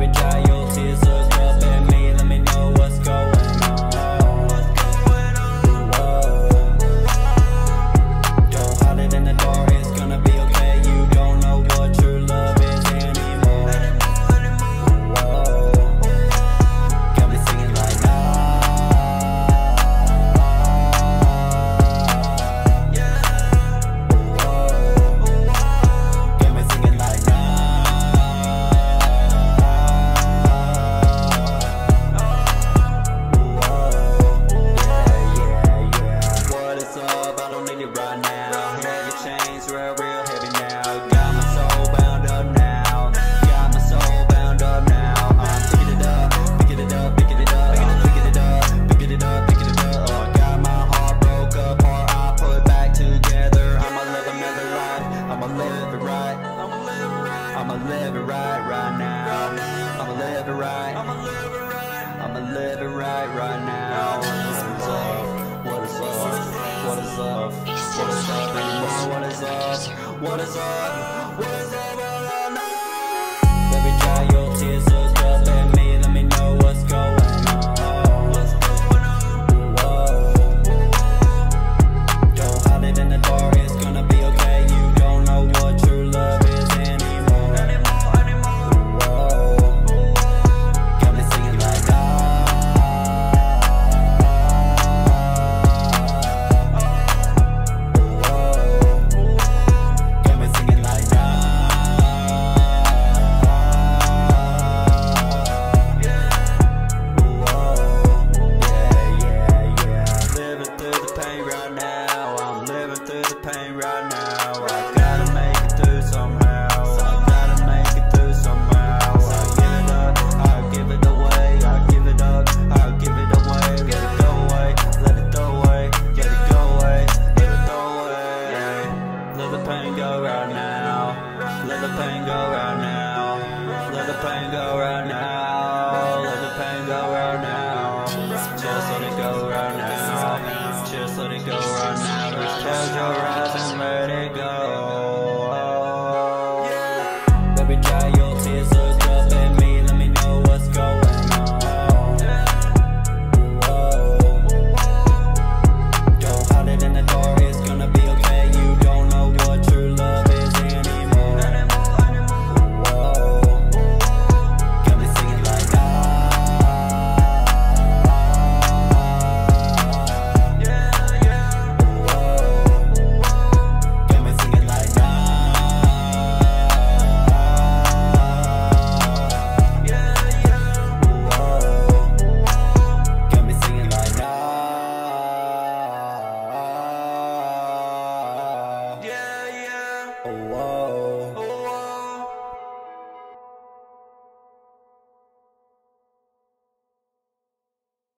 Baby, dry your tears, look up at me, let me know what's going on. Whoa. Don't hide it in the dark, it's gonna be okay. You don't know what true love is anymore. Whoa. Got me singing like right now, heavy chains, real heavy now. Got my soul bound up now. Got my soul bound up now. I'm picking it up, picking it up, picking it up. I'm picking it up, picking it up, picking it up. Got my heart broke apart, I put back together. I'ma live another life, I'ma live it right. I'ma live it right now. I'ma live it right. I'ma live it right now. What is up? What is up? What is up anymore? What is up? What is up? What is up? Baby, dry your tears, look up at me, let me know what's going on. Whoa. Don't hide it in the dark, it's gonna be okay. You don't know what true love is anymore. Whoa. Got me singing like pain right now. I gotta make it through somehow. I gotta make it through somehow. I'll give it up, I'll give it away. I'll give it up, I'll give it away. Let it go away, let it go away. Let it go away, let it go away. Let the pain go right now. Let the pain go right now. Let the pain go right now. Let the pain go right now. Just let it go right now. Just let it go right now. Just close your eyes and let it go. Baby, dry your tears, look up at me, let me know what's going on. Whoa. Don't hide it in the dark, it's gonna be okay. You don't know what true love is anymore. Whoa. Got me singing like oh, whoa.